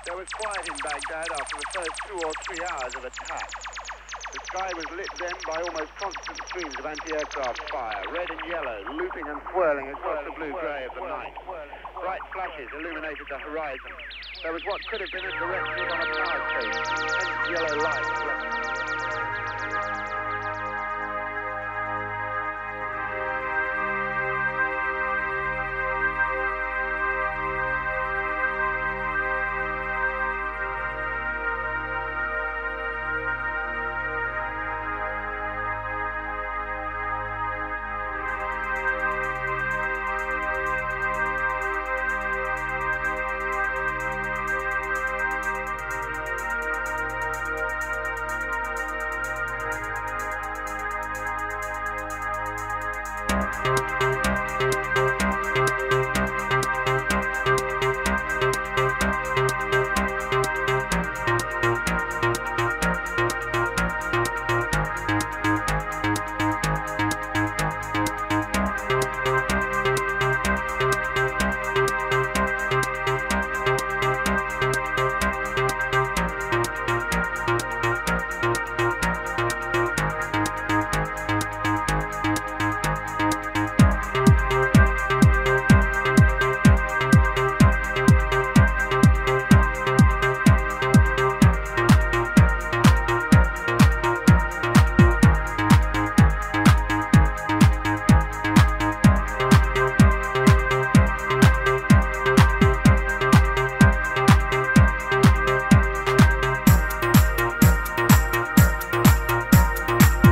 There was quiet in Baghdad after the first 2 or 3 hours of attack. The sky was lit then by almost constant streams of anti-aircraft fire, red and yellow, looping and swirling across the blue-grey of the night. Bright flashes illuminated the horizon. There was what could have been a direct hit on a power station, intense yellow light. Thank you.